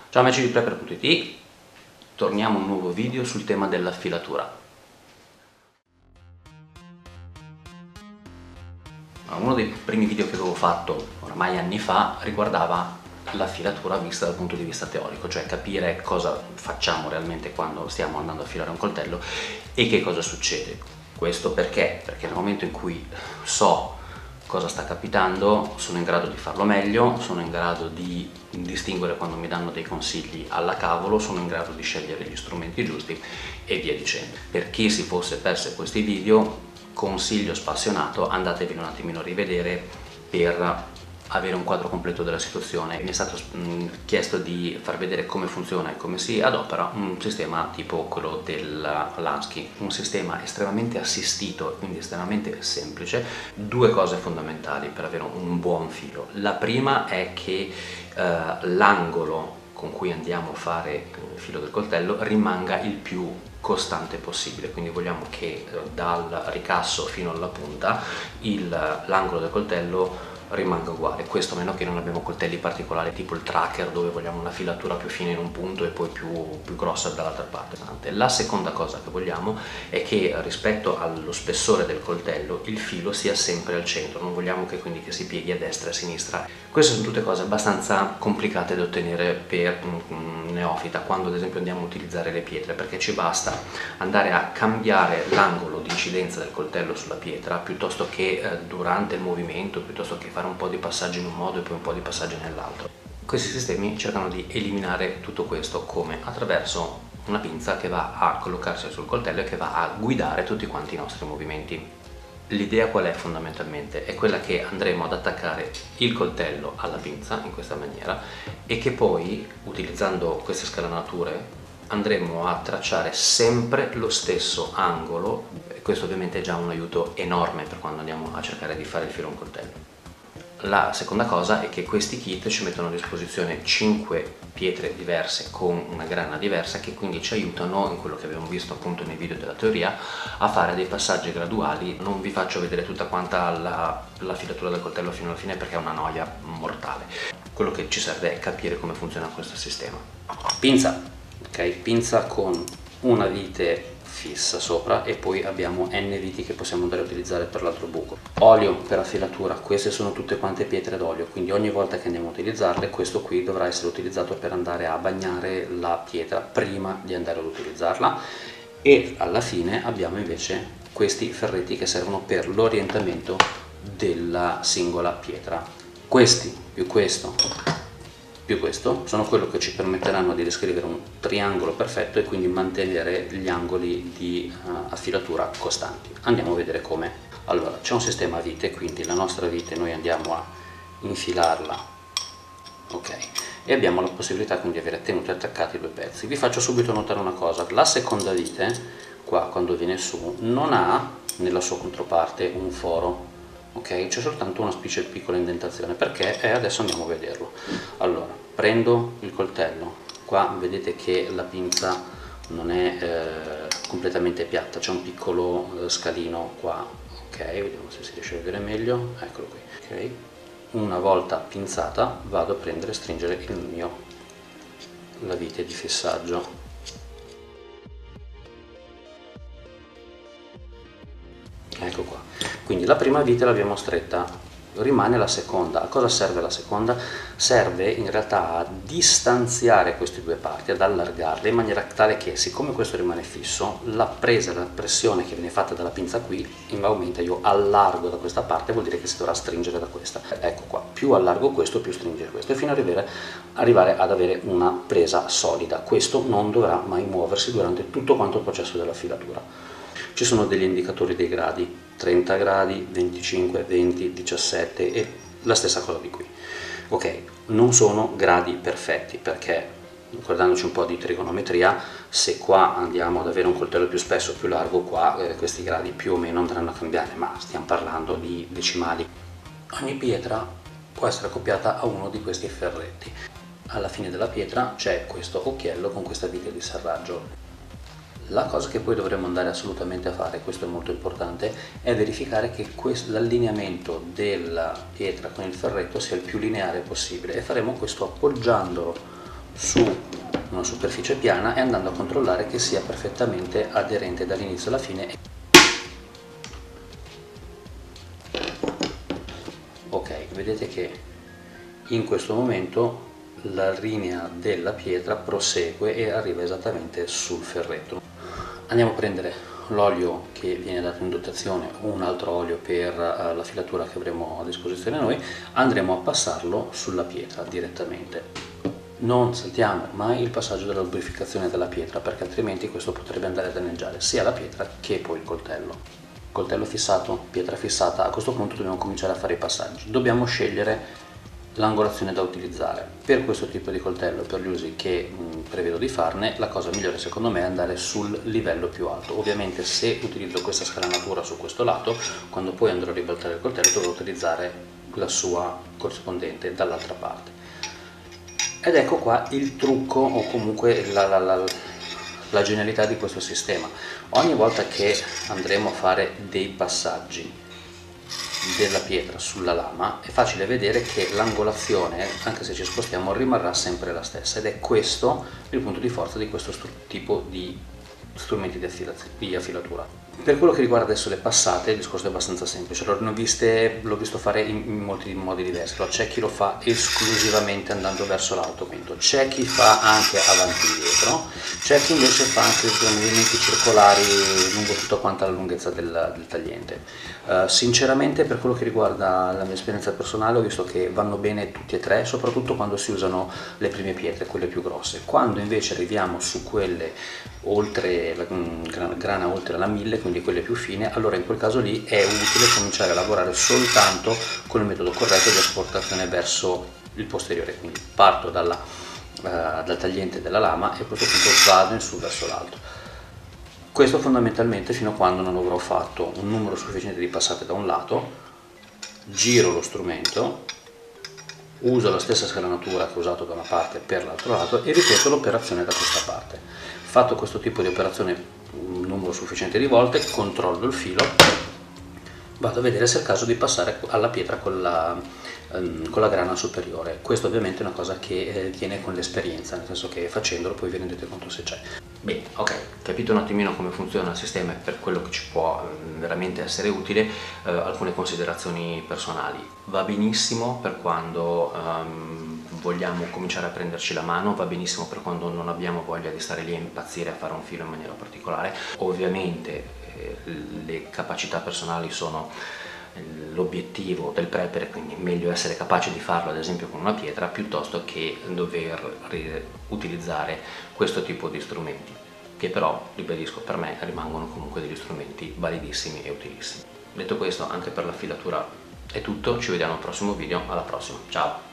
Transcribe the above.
Ciao amici di Prepper.it, torniamo a un nuovo video sul tema dell'affilatura. Uno dei primi video che avevo fatto ormai anni fa riguardava l'affilatura vista dal punto di vista teorico, cioè capire cosa facciamo realmente quando stiamo andando a affilare un coltello e che cosa succede. Questo perché? Perché nel momento in cui so cosa sta capitando sono in grado di farlo meglio, sono in grado di distinguere quando mi danno dei consigli alla cavolo, sono in grado di scegliere gli strumenti giusti e via dicendo. Per chi si fosse perso questi video, consiglio spassionato, andatevi un attimino a rivedere per avere un quadro completo della situazione. Mi è stato chiesto di far vedere come funziona e come si adopera un sistema tipo quello del Lansky, un sistema estremamente assistito e quindi estremamente semplice. Due cose fondamentali per avere un buon filo. La prima è che l'angolo con cui andiamo a fare il filo del coltello rimanga il più costante possibile, quindi vogliamo che dal ricasso fino alla punta l'angolo del coltello rimanga uguale, questo a meno che non abbiamo coltelli particolari tipo il tracker dove vogliamo una filatura più fine in un punto e poi più grossa dall'altra parte. La seconda cosa che vogliamo è che rispetto allo spessore del coltello il filo sia sempre al centro, non vogliamo che quindi che si pieghi a destra e a sinistra. Queste sono tutte cose abbastanza complicate da ottenere per un neofita quando ad esempio andiamo a utilizzare le pietre, perché ci basta andare a cambiare l'angolo di incidenza del coltello sulla pietra piuttosto che durante il movimento, piuttosto che fare un po' di passaggi in un modo e poi un po' di passaggi nell'altro. Questi sistemi cercano di eliminare tutto questo come? Attraverso una pinza che va a collocarsi sul coltello e che va a guidare tutti quanti i nostri movimenti. L'idea qual è fondamentalmente? È quella che andremo ad attaccare il coltello alla pinza in questa maniera e che poi, utilizzando queste scalanature, andremo a tracciare sempre lo stesso angolo. Questo ovviamente è già un aiuto enorme per quando andiamo a cercare di fare il filo a un coltello. La seconda cosa è che questi kit ci mettono a disposizione 5 pietre diverse con una grana diversa che quindi ci aiutano, in quello che abbiamo visto appunto nei video della teoria, a fare dei passaggi graduali. Non vi faccio vedere tutta quanta la filatura del coltello fino alla fine perché è una noia mortale. Quello che ci serve è capire come funziona questo sistema. Pinza, ok? Pinza con una vite fissa sopra e poi abbiamo n viti che possiamo andare a utilizzare per l'altro buco. Olio per affilatura, queste sono tutte quante pietre d'olio, quindi ogni volta che andiamo a utilizzarle questo qui dovrà essere utilizzato per andare a bagnare la pietra prima di andare ad utilizzarla. E alla fine abbiamo invece questi ferretti che servono per l'orientamento della singola pietra. Questi più questo più questo sono quello che ci permetteranno di descrivere un triangolo perfetto e quindi mantenere gli angoli di affilatura costanti. Andiamo a vedere come. Allora, c'è un sistema a vite, quindi la nostra vite noi andiamo a infilarla, ok, e abbiamo la possibilità quindi di avere tenuti attaccati i due pezzi. Vi faccio subito notare una cosa: la seconda vite qua quando viene su non ha nella sua controparte un foro, ok, c'è soltanto una specie di piccola indentazione. Perché? Adesso andiamo a vederlo. Allora, prendo il coltello, qua vedete che la pinza non è completamente piatta, c'è un piccolo scalino qua, ok, vediamo se si riesce a vedere meglio, eccolo qui, ok. Una volta pinzata vado a prendere e stringere la vite di fissaggio. Ecco qua, quindi la prima vite l'abbiamo stretta, rimane la seconda. A cosa serve la seconda? Serve in realtà a distanziare queste due parti, ad allargarle in maniera tale che, siccome questo rimane fisso, la presa, la pressione che viene fatta dalla pinza qui aumenta. Io allargo da questa parte, vuol dire che si dovrà stringere da questa. Ecco qua, più allargo questo più stringere questo, e fino ad arrivare ad avere una presa solida. Questo non dovrà mai muoversi durante tutto quanto il processo della filatura. Ci sono degli indicatori dei gradi, 30 gradi, 25, 20, 17 e la stessa cosa di qui. Ok, non sono gradi perfetti perché, guardandoci un po' di trigonometria, se qua andiamo ad avere un coltello più spesso o più largo, qua questi gradi più o meno andranno a cambiare, ma stiamo parlando di decimali. Ogni pietra può essere accoppiata a uno di questi ferretti. Alla fine della pietra c'è questo occhiello con questa vite di serraggio. La cosa che poi dovremo andare assolutamente a fare, questo è molto importante, è verificare che l'allineamento della pietra con il ferretto sia il più lineare possibile, e faremo questo appoggiandolo su una superficie piana e andando a controllare che sia perfettamente aderente dall'inizio alla fine. Ok, vedete che in questo momento la linea della pietra prosegue e arriva esattamente sul ferretro. Andiamo a prendere l'olio che viene dato in dotazione o un altro olio per la filatura che avremo a disposizione noi, andremo a passarlo sulla pietra direttamente. Non saltiamo mai il passaggio della lubrificazione della pietra, perché altrimenti questo potrebbe andare a danneggiare sia la pietra che poi il coltello. Coltello fissato, pietra fissata, a questo punto dobbiamo cominciare a fare i passaggi. Dobbiamo scegliere l'angolazione da utilizzare. Per questo tipo di coltello, per gli usi che prevedo di farne, la cosa migliore secondo me è andare sul livello più alto. Ovviamente se utilizzo questa scalanatura su questo lato, quando poi andrò a ribaltare il coltello dovrò utilizzare la sua corrispondente dall'altra parte. Ed ecco qua il trucco, o comunque la genialità di questo sistema. Ogni volta che andremo a fare dei passaggi della pietra sulla lama è facile vedere che l'angolazione, anche se ci spostiamo, rimarrà sempre la stessa, ed è questo il punto di forza di questo tipo di strumenti di affilatura. Per quello che riguarda adesso le passate, il discorso è abbastanza semplice. L'ho visto fare in molti modi diversi. Allora, c'è chi lo fa esclusivamente andando verso l'alto, c'è chi fa anche avanti e dietro, c'è chi invece fa anche dei movimenti circolari lungo tutta quanta la lunghezza del tagliente. Sinceramente, per quello che riguarda la mia esperienza personale, ho visto che vanno bene tutti e tre, soprattutto quando si usano le prime pietre, quelle più grosse. Quando invece arriviamo su quelle oltre la grana oltre la 1000, quindi quelle più fine, allora in quel caso lì è utile cominciare a lavorare soltanto con il metodo corretto di asportazione verso il posteriore, quindi parto dal tagliente della lama e a questo punto vado in su verso l'alto. Questo fondamentalmente fino a quando non avrò fatto un numero sufficiente di passate da un lato, giro lo strumento, uso la stessa scalanatura che ho usato da una parte per l'altro lato e ripeto l'operazione da questa parte. Fatto questo tipo di operazione un numero sufficiente di volte, controllo il filo, vado a vedere se è il caso di passare alla pietra con la grana superiore. Questo ovviamente è una cosa che viene con l'esperienza, nel senso che facendolo poi vi rendete conto se c'è. Bene, ok, capito un attimino come funziona il sistema e per quello che ci può veramente essere utile, alcune considerazioni personali. Va benissimo per quando vogliamo cominciare a prenderci la mano, va benissimo per quando non abbiamo voglia di stare lì a impazzire a fare un filo in maniera particolare. Ovviamente le capacità personali sono l'obiettivo del prepper, quindi meglio essere capaci di farlo ad esempio con una pietra piuttosto che dover utilizzare questo tipo di strumenti, che però, ribadisco, per me rimangono comunque degli strumenti validissimi e utilissimi. Detto questo, anche per la filatura è tutto, ci vediamo al prossimo video, alla prossima, ciao!